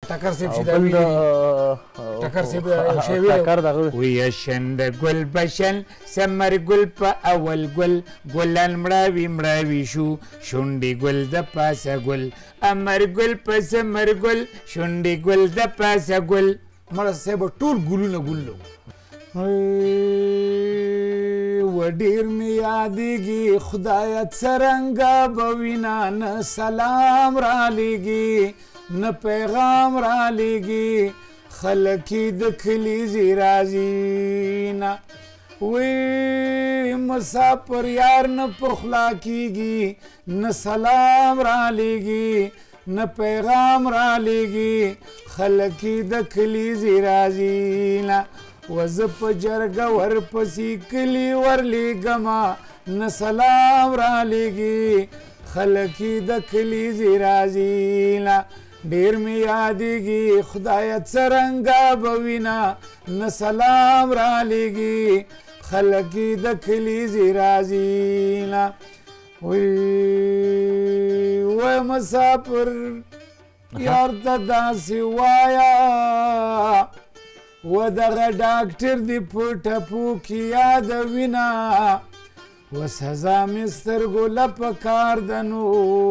ټکر صاحب چې دا ویلي ټکر صاحب یو شی ویلی ویه شنده ګل بشن ثمر ګل په اول ګل ګلان مړاوي مړاوي شو شونډې ګل د پاسه ګل امر ګل په ثمر ګل شونډې ګل د پاسه ګل مړه صاحب ټول ګلونه ګل و ډېر مې یادېږي خدایه څرنګه به وینا نه سلام رالیږي نه پیغام رالیږي خلک یې د کلیزې راځي نه وی مسافر یار نه په خوله کېږي نه سلام رالیږي نه پیغام رالیږي خلک یې د کلیزې راځي نه و زه په جرګه ورپسې کلي ورلیږمه نه سلام رالیږي خلک یې د کلیزې راځي نه ډېر مې یادېږي خدایه څرنګه به وینا نه سلام رالیږي خلک یې د کلیزې راځي نه وی مسافر یار ته داسې وایه و دغه ډاکټر دې په ټپو کې یادوینه و سزا مې سترګو له په کار ده نو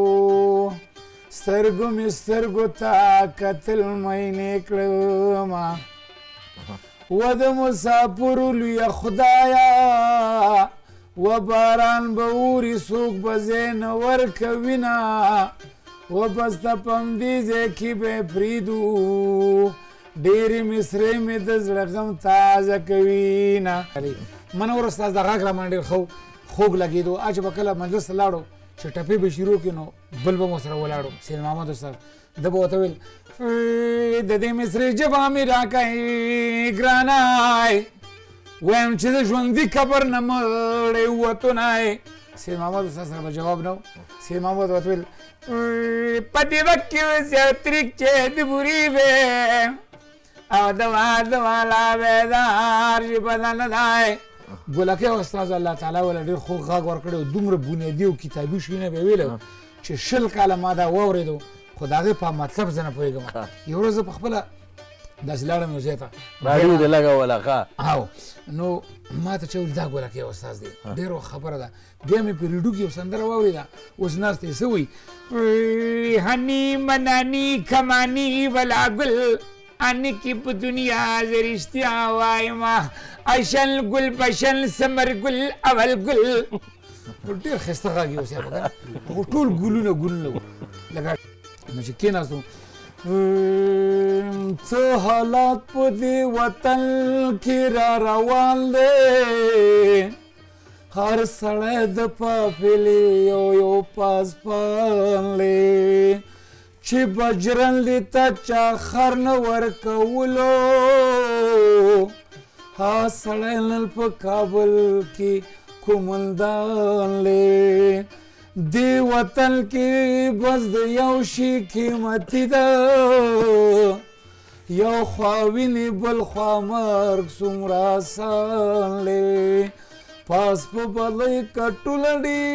سترګو مې سترګو ته کتل مینې کړمه و د مسافرو لویه خدایه و باران به اوري څوک به ځای نه ورکوینه و بس ته په همدې ځای کې به یې پرېږدو ډېرې مصرې مې د زړه غم تازه کوي نه منور استاد د غږ رامنډ ډېر خوږ لګېدو چې به کله مجلس ته لاړو چې ټپې به شروع کړي نو بل به مو سره ولاړو سید محمد استاد ده به ورته ویل د دې مصرې ژبه مې راکوي ګرانی وایم چې د ژوندي قبر نه مړی ووتونی سید محمد استاد سره به جواب نه و سید محمد ورته ویل په دې وخت کې زیاتریک چې د بوري وې او دوا دوا لا بیدار شي بدن دی ګلکۍ استاد الله تعالی وله ډېر خوږ غږ ورکړی و دومره بنیادي او کتابي شیونه به یې ویلی چې 20 کاله ما دا واورېدو خو د هغې په مطلب زه نه پوهېږم یو ورځ زه په خپله داسې لاړم یو ځای ته راډیو دې لګوله ښه او نو ما ته چې ویل دا ګلکۍ استاد دی ډېر وخت خبره ده بیا مې په ریډیو کې یو سندره واورېده اوس ناست یې څه وایي هني مناني کماني ولا ګل آنے کی په دنیا زه رښتیا وایم اشل ګل بشل ثمر ګل اول ګل ډېر ښایسته غږ یې اوس یې که نه خو ټول ګلونه ګلونه وو لکه نو چې کېناستو څه حالات په دې وطن کې را روان دی هر سړی د پاپلې یو پاسپان دی چې بجرندې ته چا خر نه ورکولو ها سړی نن په کابل کې کومندان دی دې وطن کې بس د یو شي قیمتي ده یو خوا وینې بل خوا مرګ څومره آسان دی پاس په بلۍ کټوله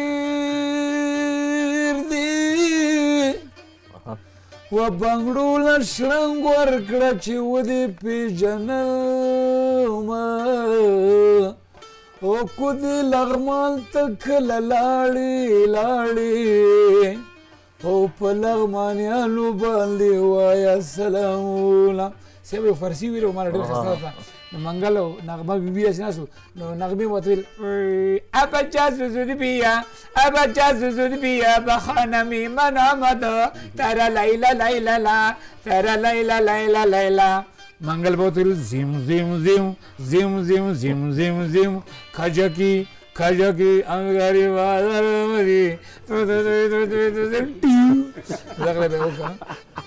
ډېر دي و بنګړو له شرنګ ورکړه چې ودې پېژنمه او کودې لغمان ته کله لاړې او په لغمانیانو باندې وایه سلامونه صاحب یو فارسي ویلو ما ډېر ښایسته ده د منګل او نغمه بیبي داسې ناست وو نو نغمې ورته ویل ابچا زوزود بیا ابچا زوزود بیا بخانمې منامد تره لیلا لیلا لا تره لیلا لیلا لیلا منګل به ورته ویل زیم زیم زیم زیم زیم زیم زیم زیم کجکي انګاري بازار مدي دغه به وکړه